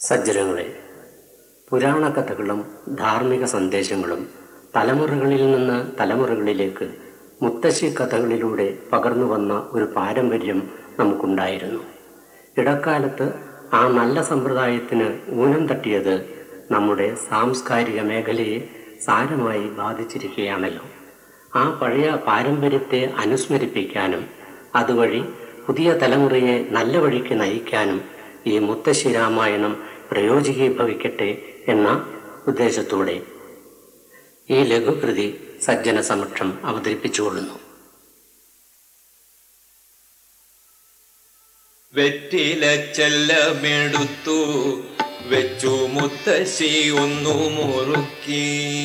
സജ്ജനങ്ങളെ, പുരാണ കഥകളും ധാർമ്മിക സന്ദേശങ്ങളും തലമുറകളിൽ നിന്ന് തലമുറകളിലേക്ക് മുത്തശ്ശി കഥകളിലൂടെ പകർന്നു വന്ന ഒരു പാരമ്പര്യം നമുക്കുണ്ടായിരുന്നു. ഇടക്കാലത്ത് ആ നല്ല സമ്പ്രദായത്തിന് ഊനം തട്ടിയത് നമ്മുടെ സാംസ്കാരിക മേഖലയെ സാരമായി ബാധിച്ചിരിക്കുകയാണല്ലോ. ആ പഴയ പാരമ്പര്യത്തെ അനുസ്മരിപ്പിക്കാനും അതുവഴി പുതിയ തലമുറയെ നല്ല വഴിക്ക് നയിക്കാനും ഈ മുത്തശ്ശി രാമായണം പ്രയോജനീഭവിക്കട്ടെ എന്ന ഉദ്ദേശത്തോടെ ഈ ലഘുകൃതി സജ്ജന സമക്ഷം അവതരിപ്പിച്ചുകൊള്ളുന്നു. വെറ്റില ചെല്ലമെടുത്തു വെച്ചു മുത്തശ്ശി ഒന്നു മുറുക്കി,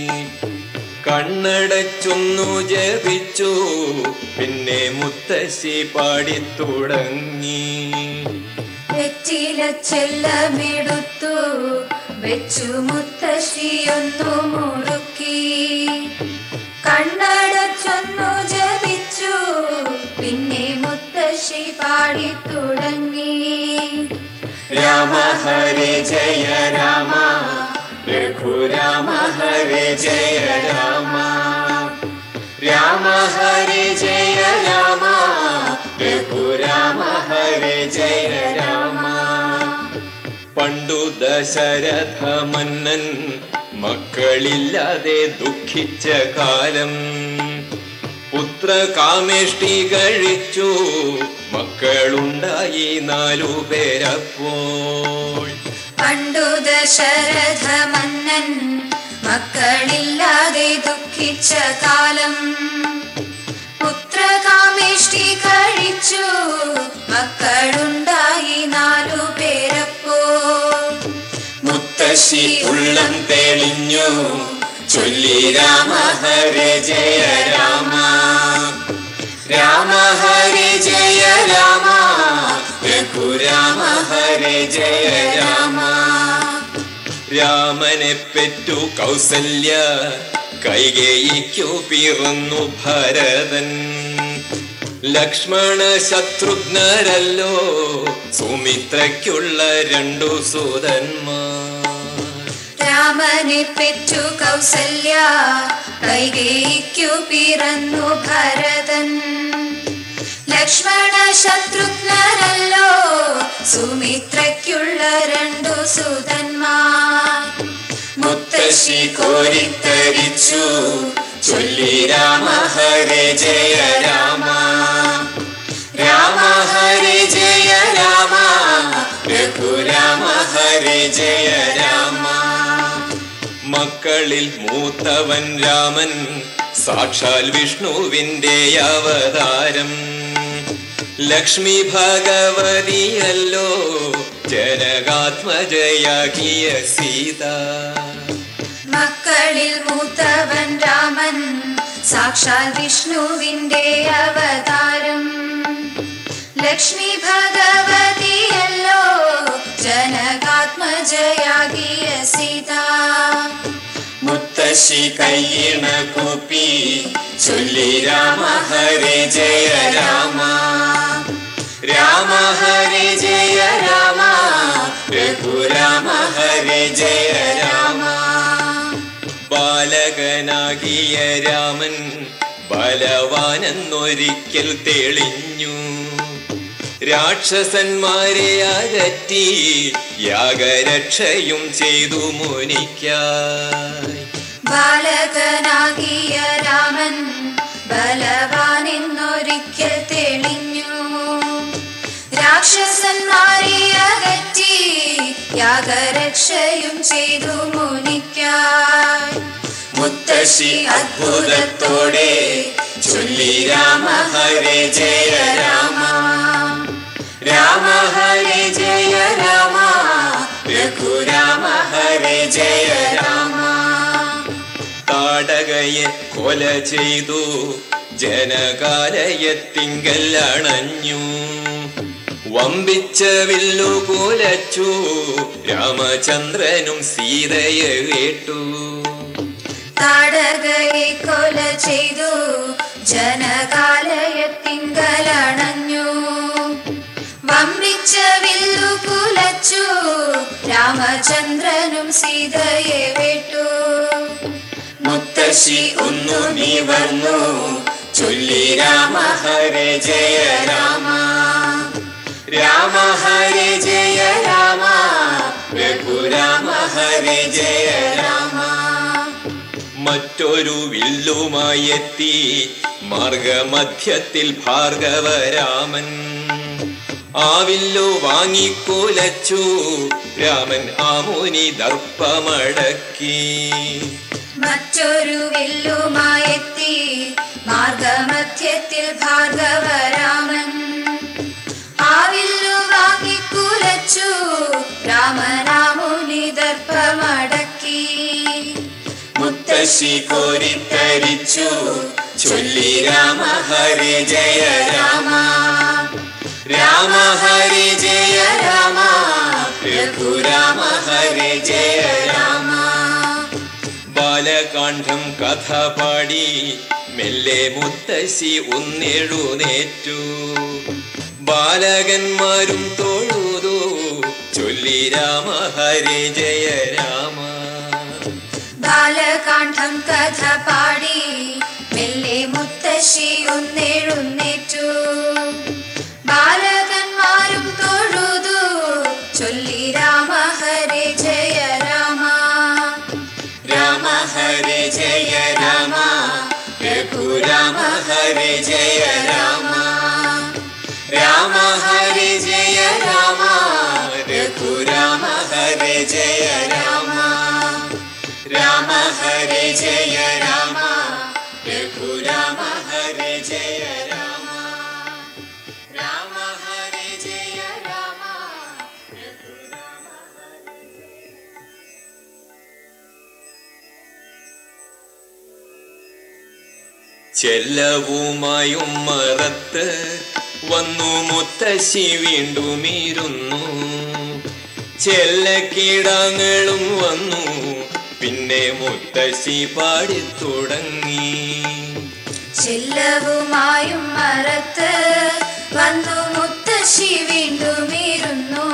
കണ്ണടച്ചൊന്നു ജപിച്ചു, പിന്നെ മുത്തശ്ശി പാടിത്തുടങ്ങി. വെറ്റില ചെല്ലമെടുത്തു വെച്ചു മുത്തശ്ശിയൊന്നു മുറുക്കി, കണ്ണടച്ചൊന്നു ജപിച്ചു, പിന്നെ മുത്തശ്ശി പാടിത്തുടങ്ങി. രാമ ഹരേ ജയ രാമ, രഘുരാമ ഹരേ ജയ രാമ, രാമ ഹരേ ജയ രാമ, രഘുരാമ ഹരേ ജയ രാമ. പണ്ടു ദശരഥ മന്നൻ മക്കളില്ലാതെ ദുഃഖിച്ച കാലം, പുത്രകാമേഷ്ടി കഴിച്ചു, മക്കളുണ്ടായി 4 പേരപ്പോൾ. പണ്ടു ദശരഥ മന്നൻ മക്കളില്ലാതെ ദുഃഖിച്ച കാലം, പുത്രകാമേഷ്ടി കഴിച്ചു, മക്കളുണ്ടായി 4 പേരപ്പോൾ. മുത്തശ്ശി ഉള്ളം തെളിഞ്ഞു ചൊല്ലി രാമ ഹരേ ജയ രാമ, രാമ ഹരേ ജയ രാമ, രഘുരാമ ഹരേ ജയ രാമ. രാമനെ പെറ്റു കൗസല്യ, കൈകേയിക്കു പിറന്നു ഭരതൻ. ലക്ഷ്മണ ശത്രുഘ്നരല്ലോ സുമിത്രയ്ക്കുള്ള 2 സൂതന്മാർ. രാമനെ പെറ്റു കൗസല്യ, കൈകേയിക്കു പിറന്നു ഭരതൻ. ലക്ഷ്മണ ശത്രുഘ്നരല്ലോ സുമിത്രയ്ക്കുള്ള 2 സൂതന്മാർ. മുത്തശ്ശി കോരിത്തരിച്ചു ചൊല്ലി രാമ ഹരേ ജയ രാമ, രാമ ഹരേ ജയ രാമ, രഘുരാമ ഹരേ ജയ രാമ. മക്കളിൽ മൂത്തവൻ രാമൻ സാക്ഷാൽ വിഷ്ണുവിന്റെ അവതാരം. ലക്ഷ്മി ഭഗവതിയല്ലോ ജനകാത്മജയാകിയ സീത. മക്കളിൽ മൂത്തവൻ രാമൻ സാക്ഷാൽ വിഷ്ണുവിന്റെ അവതാരം. ലക്ഷ്മി ഭഗവതിയല്ലോ ജനകാത്മജയാകിയ സീത. മുത്തശ്ശി കയ്യിണ കൂപ്പി ചൊല്ലി രാമ ഹരേ ജയ രാമ, രാമ ഹരേ ജയ രാമ, രഘുരാമ ഹരേ ജയ രാമ. ബാലകനാകിയ രാമൻ ബലവാനെന്നൊരിക്കൽ തെളിഞ്ഞു, രാക്ഷസന്മാരെ അകറ്റി യാഗരക്ഷയും ചെയ്തു മുനിക്കായി. ബാലകനാകിയ രാമൻ ബലവാനെന്നൊരിക്കൽ തെളിഞ്ഞു, രാക്ഷസന്മാരെ അകറ്റി യാഗരക്ഷയും ചെയ്തു മുനിക്കായി. മുത്തശ്ശി അത്ഭുതത്തോടെ ചൊല്ലി രാമ ഹരേ ജയ രാമ, രാമ ഹരേ ജയ രാമ, രഘുരാമ ഹരേ ജയ രാമ. താടകയെ കൊല ചെയ്തു ജനകാലയത്തിങ്കൽ അണഞ്ഞു, വമ്പിച്ച വില്ലു കുലച്ചു, രാമചന്ദ്രനും സീതയെ കേട്ടു. താടകയെ കൊല ചെയ്തു ജനകാലയത്തിങ്കൽ അണഞ്ഞു, വമ്പിച്ച വില്ലു കുലച്ചു, കുലച്ചു രാമചന്ദ്രനും സീതയെ വിട്ടു. മുത്തശ്ശി ഒന്നു നീ വന്നു ചൊല്ലി രാമ ഹരേ ജയ രാമ. രാമ ഹരേ ജയ രാമ, രഘുരാമ ഹരേ ജയ രാമ. മറ്റൊരു വില്ലുമായെത്തി മാർഗമധ്യത്തിൽ ഭാർഗവരാമൻ. ആ വില്ലു വാങ്ങിക്കുലച്ചു രാമൻ ആ മുനി ദർപ്പമടക്കി. മറ്റൊരു വില്ലുമായെത്തി മാർഗമധ്യത്തിൽ ഭാർഗവരാമൻ. ആ വില്ലു വാങ്ങിക്കുലച്ചു രാമനാമുനി ദർപ്പമടക്കി. മുത്തശ്ശി കോരിത്തരിച്ചു ചൊല്ലി രാമ ഹരേ ജയ രാമ. രാമ ഹരേ ജയ രാമ, രഘുരാമ ഹരേ ജയ രാമ. ബാലകാന്ഡം കഥ പാടി മെല്ലെ മുത്തശ്ശി ഒന്നെഴുന്നേറ്റു. ബാലകന്മാരും തൊഴുതു ചൊല്ലി രാമ ഹരേ ജയ രാമ. ബാലകാന്ഡം കഥ പാടി മെല്ലെ മുത്തശ്ശി ഒന്നെഴുന്നേറ്റു. ബാലകന്മാരും തൊഴുതു ചൊല്ലി രാമ ഹരേ ജയ രാമ. രാമ ഹരേ ജയ രാമ, രഘുരാമ ഹരേ ജയ രാമ. രാമ ഹരേ ജയ രാമ, രഘുരാമ ഹരേ ജയ രാമ. രാമ ഹരേ ജയ രാമ, രഘുരാമ ഹരേ ജയ രാമ. രാമ ഹരേ ജയ രാമ, രഘുരാമ ഹരേ ജയ. ചെല്ലവുമായും മറത്ത് വന്നു മുത്തശ്ശി വീണ്ടും ഇരുന്നു. ചെല്ലക്കിടങ്ങളും വന്നു പിന്നെ മുത്തശ്ശി പാടിത്തുടങ്ങി. ചെല്ലവുമായും മറത്ത് വന്നു മുത്തശ്ശി വീണ്ടും ഇരുന്നു.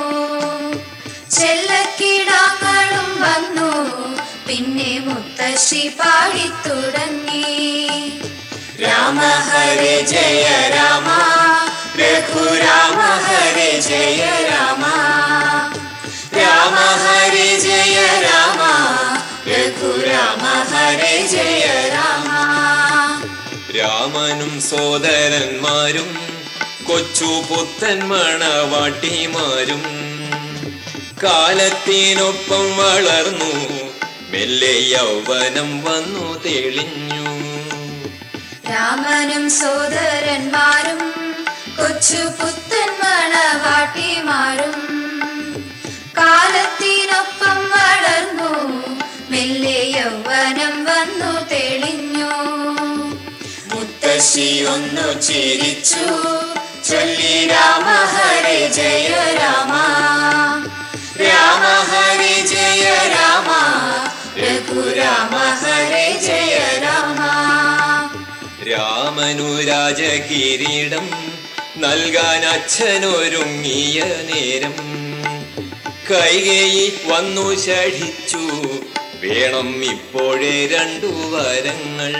ചെല്ലക്കിടാങ്ങളും വന്നു പിന്നെ മുത്തശ്ശി പാടിത്തുടങ്ങി. രാമ ഹരേ ജയ രാമ, രഘുരാമ ഹരേ ജയ രാമ. രാമ ഹരേ ജയ രാമ, രഘുരാമ ഹരേ ജയ രാമ. രാമനും സോദരന്മാരും കൊച്ചു പുത്തൻ മണവാട്ടിമാരും കാലത്തിനൊപ്പം വളർന്നു മെല്ലെ യൗവനം വന്നു തെളിഞ്ഞു. രാമനും സോദരന്മാരും കൊച്ചു പുത്തൻ മണവാട്ടിമാരും കാലത്തിനൊപ്പം വളർന്നു മെല്ലെ യൗവനം വന്നു തെളിഞ്ഞു. മുത്തശ്ശി ഒന്നു ചിരിച്ചു ചൊല്ലി രാമ ഹരേ ജയ രാമ. രാമ ഹരേ ജയ രാമ, രഘുരാമ ഹരേ ജയ രാമ. രാമനു രാജകിരീടം നൽകാൻ അച്ഛനൊരുങ്ങിയ നേരം കൈകേയി വന്നു ശഠിച്ചു വേണം ഇപ്പോഴേ രണ്ടു വരങ്ങൾ.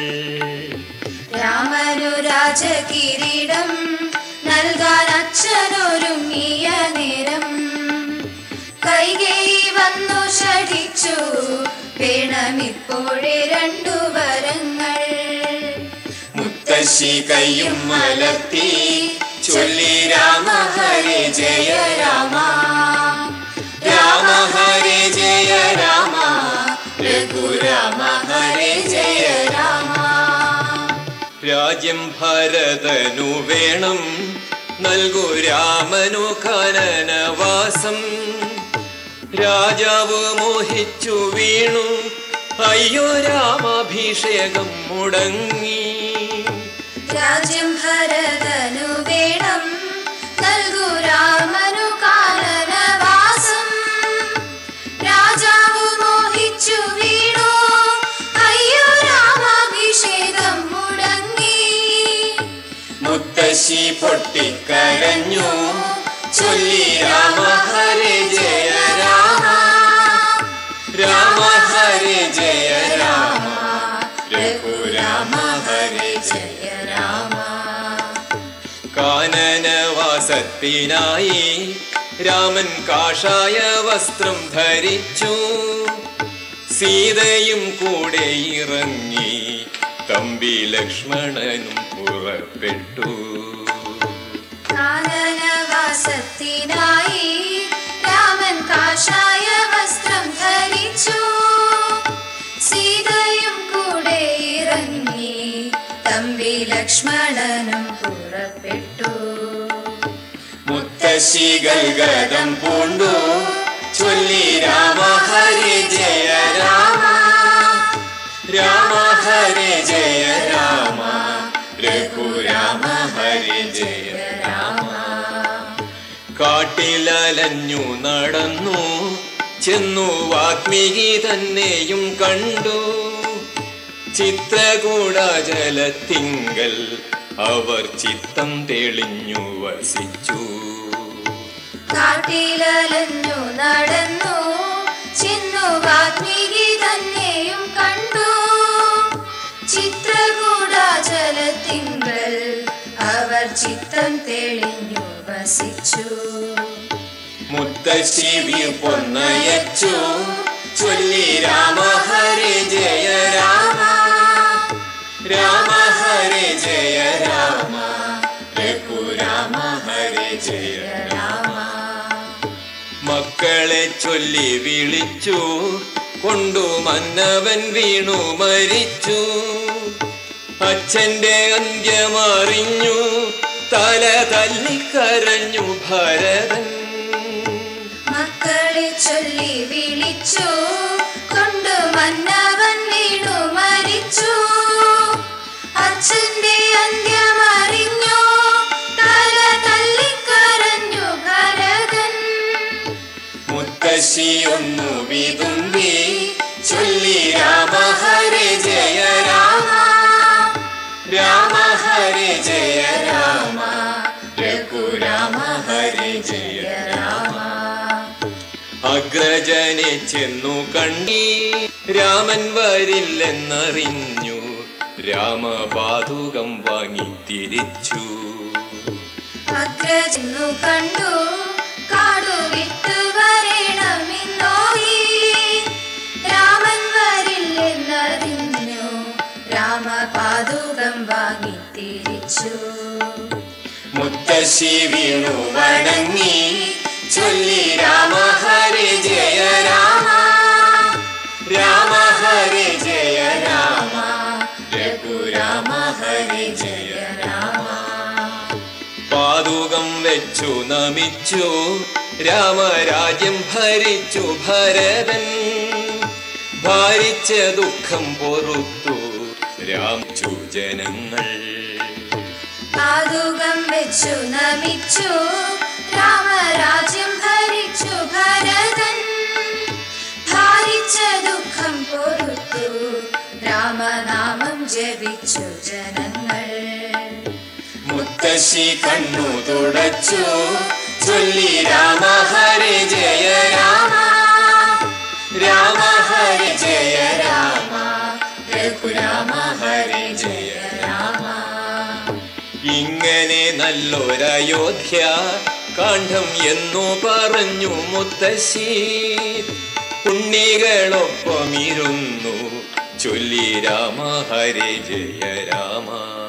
രാമനു രാജകിരീടം നൽകാൻ അച്ഛനൊരുങ്ങിയ നേരം കൈകേയി വന്നു ശഠിച്ചു വേണമിപ്പോഴേ രണ്ടു വരങ്ങൾ. മുത്തശ്ശി കയ്യും മലർത്തി ചൊല്ലി രാമ ഹരേ ജയ രാമ. രാമ ഹരേ ജയ രാമ, രഘുരാമ ഹരേ ജയ രാമ. രാജ്യം ഭരതനു വേണം നൽകൂ രാമനു കാനനവാസം. രാജാവ് മോഹിച്ചു വീണു അയ്യോ രാമാഭിഷേകം മുടങ്ങി. രാജ്യം ഭരതനു വേണം നൽകൂ രാമനു കാനനവാസം. രാജാവ് മോഹിച്ചു വീണു അയ്യോ രാമാഭിഷേകം മുടങ്ങി. മുത്തശ്ശി പൊട്ടിക്കരഞ്ഞു ചൊല്ലി രാമ ഹരേ ജയ രാമ രാമ ഹരേ ജയ രാമ രഘുരാമ ഹരേ ജയ രാമ. കാനനവാസത്തിനായി രാമൻ കാഷായ വസ്ത്രം ധരിച്ചു. സീതയും കൂടെ ഇറങ്ങി തമ്പി ലക്ഷ്മണനും പുറപ്പെട്ടു. കാനനവാസത്തിനായി രാമൻ കാഷായ വസ്ത്രം ധരിച്ചു. സീതയും കൂടെ ഇറങ്ങി തമ്പി ലക്ഷ്മണനും പുറപ്പെട്ടു. മുത്തശ്ശികൾ ഗതം പൂണ്ടു ചൊല്ലി രാമ ഹരേ ജയ രാമ രാമ ഹരേ ജയ രാമ രഘുരാമ ഹരേ ജയ രാമ. കാട്ടിലലഞ്ഞു നടന്നു ചെന്നു വാൽമീകി തന്നെയും കണ്ടു. ചിത്രകൂടാചലത്തിങ്കൽ അവർ ചിത്തം തെളിഞ്ഞു വസിച്ചു. കാട്ടിലലഞ്ഞു നടന്നു ചെന്നു വാൽമീകി തന്നെയും കണ്ടു. ചിത്രകൂടാചലത്തിങ്കൽ അവർ ചിത്തം തെളിഞ്ഞു വസിച്ചു. മുത്തശ്ശി പൊന്നയച്ചു ചൊല്ലി രാമ ഹരേ ജയ രാമ രാമ ഹരേ ജയ രാമ രഘുരാമ ഹരേ ജയ രാമ. മക്കളെ ചൊല്ലി വിളിച്ചു കൊണ്ടു മന്നവൻ വീണു മരിച്ചു. അച്ഛന്റെ അന്ത്യമറിഞ്ഞു തല തല്ലിക്കരഞ്ഞു ഭരതൻ. മക്കളെ ചൊല്ലി വിളിച്ചു കൊണ്ടു മന്നവൻ വീണു മരിച്ചു. അച്ഛന്റെ അന്ത്യമറിഞ്ഞു തല തല്ലിക്കരഞ്ഞു ഭരതൻ. മുത്തശ്ശി ഒന്നു വിതുമ്പി ചൊല്ലി രാമ ഹരേ ജയ രാമ രാമ ഹരേ ജയ രാമ രഘുരാമ ഹരേ ജയ രാമ. അഗ്രജനെ ചെന്നു കണ്ടി രാമൻ വരില്ലെന്നറിഞ്ഞു. രാമപാതുകം വാങ്ങി തിരിച്ചു. അഗ്രജനു കണ്ടു കാടു വിട്ടു വരണമെന്നോയി. രാമൻ വരില്ലെന്നറിഞ്ഞു. രാമപാതുകം വാങ്ങി തിരിച്ചു. മുത്തശ്ശി വീണു വണങ്ങി ചൊല്ലി രാമ ഹരേ ജയ രാമ രാമ ഹരേ ജയ രാമ രഘുരാമ ഹരേ ജയ രാമ. പാതുകം വെച്ചു നമിച്ചു രാമരാജ്യം ഭരിച്ചു ഭരതൻ. ഭാരിച്ച ദുഃഖം പൊറുത്തു രാമിച്ചു ജനങ്ങൾ. പാതുകം വെച്ചു നമിച്ചു രാമരാജ്യം ഭരിച്ചു ഭരതൻ. ഭാരിച്ച ദുഃഖം പൊറുത്തു രാമനാമം ജപിച്ചു ജനങ്ങൾ. മുത്തശ്ശി കണ്ണു തുടച്ചു ചൊല്ലി രാമ ഹരേ ജയ രാമ രാമ ഹരേ ജയ രാമ രഘുരാമ ഹരേ ജയ രാമ. ഇങ്ങനെ നല്ലൊരയോധ്യ കാണ്ഡം എന്നു പറഞ്ഞു മുത്തശ്ശി. ഉണ്ണികളൊപ്പമിരുന്നു ചൊല്ലി രാമ ഹരേ ജയ രാമ.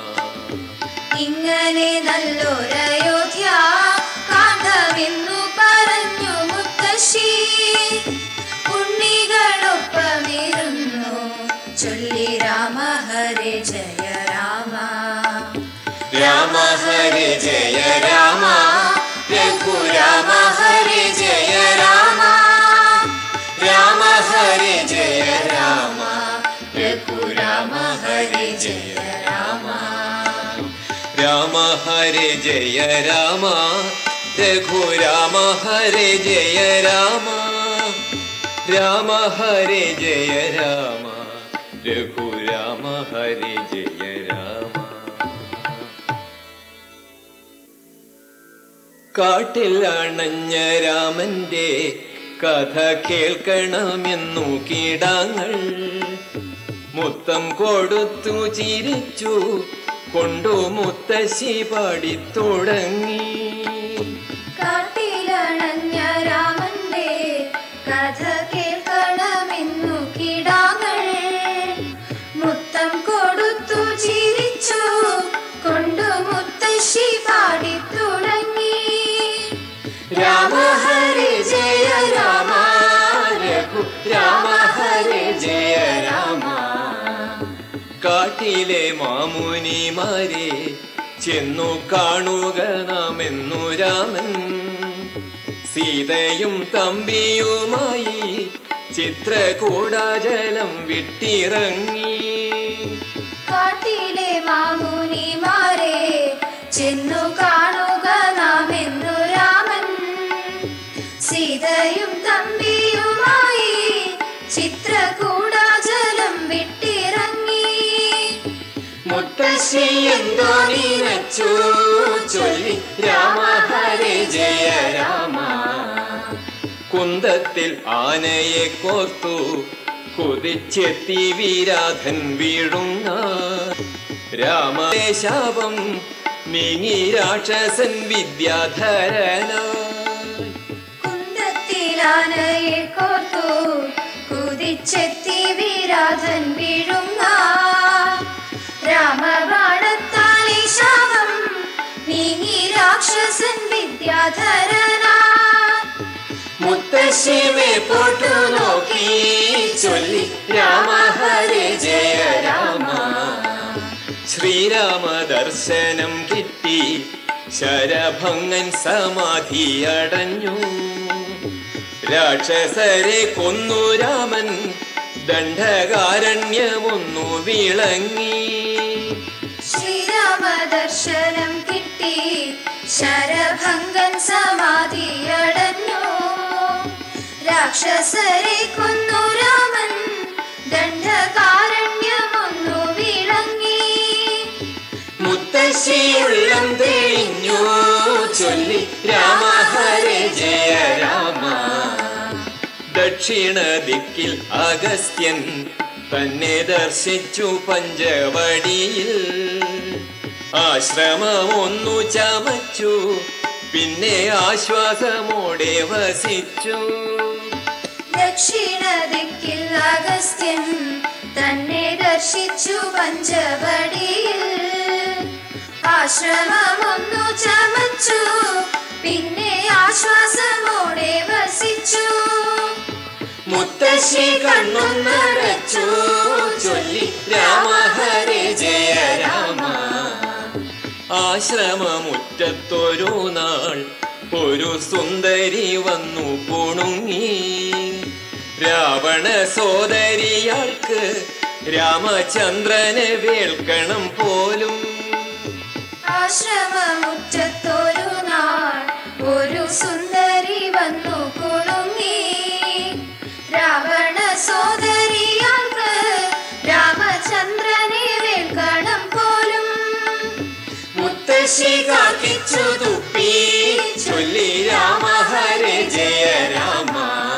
ഇങ്ങനെ നല്ലൊരയോധ്യ കാണ്ഡമെന്നു പറഞ്ഞു മുത്തശ്ശി. ഉണ്ണികളൊപ്പമിരുന്നു ചൊല്ലി രാമ ഹരേ ജയ രാമ രാമ ഹരേ ജയ രാമ രഘുരാമ ഹരേ ജയ രാമ രാമ ഹരേ ജയ രാമ രഘുരാമ ഹരേ ജയ രാമ രാമ ഹരേ ജയ രാമ രഘുരാമ ഹരേ ജയ രാമ രാമ ഹരേ ജയ രാമ രഘുരാമ ഹരേ ജയ രാമ. കാട്ടിൽ അണഞ്ഞ രാമന്റെ കഥ കേൾക്കണമെന്നു കീടാങ്ങൾ മുത്തം കൊടുത്തു ചിരിച്ചു കൊണ്ടു മുത്തശ്ശി പാടിത്തുടങ്ങി. കാട്ടിലണഞ്ഞ രാമന്റെ കഥ കേൾക്കണമെന്നു കിടാങ്ങൾ മുത്തം കൊടുത്തു ചിരിച്ചു കൊണ്ടു മുത്തശ്ശി പാടിത്തുടങ്ങി. രാമ ഹരി ജയ രാമ രഘു രാമ ഹരി ജയ രാമ. കാട്ടിലെ മാമുനിമാരെ ചെന്നു കാണുക നാമെന്നു രാമൻ സീതയും തമ്പിയുമായി ചിത്രകൂടാചലം വിട്ടിറങ്ങി. കാട്ടിലെ മാമുനിമാരെ ചെന്നു കാണുക നാമെന്നു രാമൻ സീതയും തമ്പിയുമായി ചിത്രകൂടാചലം വിട്ടിറങ്ങി. മുത്തശ്ശി എന്തോ നീനച്ചു ചൊല്ലി രാമ ഹരി ജയ രാമ. കുന്തത്തിൽ ആനയെ കോർത്തു കുതിച്ചെത്തി വീരാധൻ വീഴുന്ന രാമന്റെ ശാപം നീങ്ങി രാക്ഷസൻ വിദ്യാധരനായി. കുന്തത്തിലാനയെ കോർത്തു കുതിച്ചെത്തി വീരാധൻ വീഴുന്ന രാമബാണത്താലെ ശാപം നീങ്ങി രാക്ഷസൻ വിദ്യാധരനാ. മുത്തശ്ശി മേപ്പോട്ടു നോക്കി ചൊല്ലി രാമ ഹരി ജയ രാമ. ശ്രീരാമ ദർശനം കിട്ടി ശരഭംഗൻ സമാധി അടഞ്ഞു. രാക്ഷസരെ കൊന്നു രാമൻ ദണ്ഡകാരണ്യമൊന്നു വിളങ്ങി. ശ്രീരാമ ദർശനം കിട്ടി ശരഭംഗൻ സമാധിയടഞ്ഞു. രാക്ഷസരെ കൊന്നു രാമൻ ദണ്ഡകാരണ്യമൊന്നു വിളങ്ങി. മുത്തശ്ശി ഉള്ളം തെളിഞ്ഞു ചൊല്ലി രാമ ഹരി ജയ രാമ. ദക്ഷിണ ദിക്കിൽ അഗസ്ത്യൻ തന്നെ ദർശിച്ചു പഞ്ചവടിയിൽ. ആശ്രമമൊന്നു ചമച്ചു പിന്നെ ആശ്വാസമോടെ വസിച്ചു. ദക്ഷിണ ദിക്കിൽ അഗസ്ത്യൻ തന്നെ ദർശിച്ചു പഞ്ചവടിയിൽ. ആശ്രമമൊന്നു ചമച്ചു പിന്നെ ആശ്വാസമോടെ വസിച്ചു. മുത്തശ്ശി കണ്ണൊന്നടച്ചു ചൊല്ലി രാമ ഹരി ജയ രാമ. ആശ്രമമുറ്റത്തൊരു നാൾ ഒരു സുന്ദരി വന്നു കുണുങ്ങി. രാവണ സോദരിയാൾക്ക് രാമചന്ദ്രനെ വേൽക്കണം പോലും. ആശ്രമമുറ്റത്തൊരു നാൾ ഒരു സുന്ദരി വന്നു കുണുങ്ങി. രാവണ സോദരിയാൾക്ക് രാമചന്ദ്രനെ വേൽക്കണം പോലും. മുത്തശ്ശി കാക്കിച്ചു തുപ്പി ചൊല്ലി രാമ ഹരി ജയ രാമ.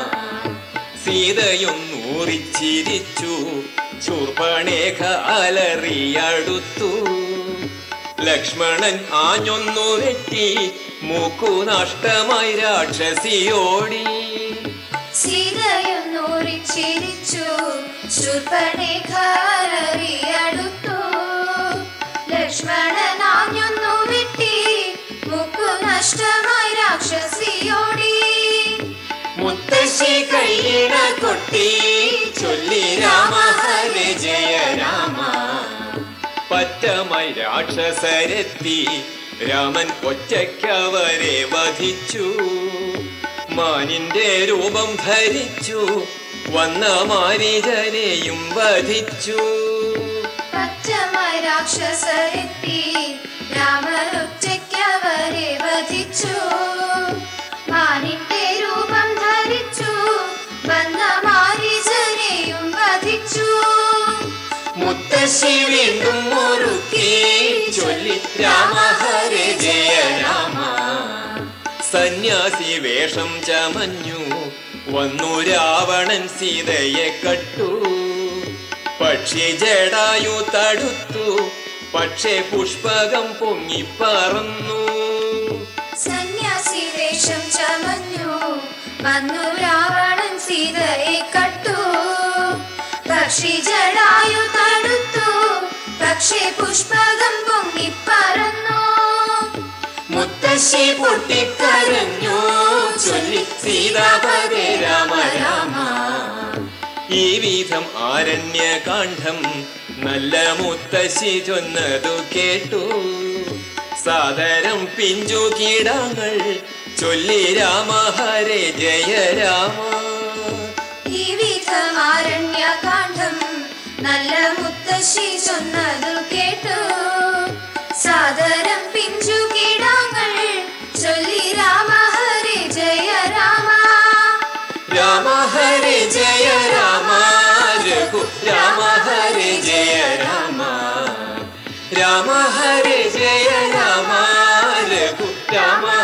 സീതയൊന്നൂറിച്ചിരിച്ചു ശൂർപ്പണേഖ അലറിയടുത്തു. ലക്ഷ്മണൻ ആഞ്ഞൊന്നു വെട്ടി മൂക്കു നഷ്ടമായി രാക്ഷസിയോടി. സീതയൊന്നൂറിച്ചിരിച്ചു ശൂർപ്പണേഖ അലറിയടുത്തു. ലക്ഷ്മണൻ ആഞ്ഞൊന്നു വെട്ടി മൂക്കു നഷ്ടമായി രാക്ഷസിയോടി. മുത്തശ്ശി കൈയിട കൊട്ടി ചൊല്ലി രാമ ഹരി ജയ രാമ. പറ്റമായി രാക്ഷസരെത്തി രാമൻ ഒറ്റയ്ക്കവരെ വധിച്ചു. മാനിന്റെ രൂപം ധരിച്ചു വന്ന മാരീചനെയും വധിച്ചു. പച്ചമായി രാക്ഷസരെത്തി രാമൻ ഒറ്റയ്ക്കവരെ വധിച്ചു. മാനിന്റെ രൂപം ധരിച്ചു വന്ന മാരീചനെയും വധിച്ചു. മുത്തശ്ശി വീണ്ടും മുറുക്കി ചൊല്ലി രാമ ഹരി ജയ രാമ. സന്യാസി വേഷം ചമഞ്ഞു വന്നു രാവണൻ സീതയെ കട്ടു. പക്ഷി ജടായു തടുത്തു, പക്ഷേ പുഷ്പകം പൊങ്ങിപ്പറന്നു. സന്യാസി വേഷം ചമഞ്ഞു വന്നു രാവണൻ സീതയെ കട്ടു. പക്ഷി ജടായു തടുത്തു, പക്ഷേ പുഷ്പകം പൊങ്ങിപ്പറന്നു. മുത്തശ്ശി പൊട്ടിക്കരഞ്ഞു ചൊല്ലി സീതാപതേ രാമ രാമ. ഈ വിധം ആരണ്യകാന്ഡം നല്ല മുത്തശ്ശി ചൊന്നതു കേട്ടു. സാദരം പിഞ്ചു കീടങ്ങൾ ചൊല്ലി രാമ ഹരേ ജയ രാമ. ഈ വിധം ആരണ്യകാന്ഡം നല്ല മുത്തശ്ശി ചൊന്നതു കേട്ടു. സാദരം പിഞ്ചു കീടാങ്ങൾ ചൊല്ലി രാമ ഹരേ ജയ രാമ. രാമ ഹരേ ജയ രാമ രഘു രാമ ഹരേ ജയ രാമ. രാമ ഹരേ ജയ രാമ രഘു രാമ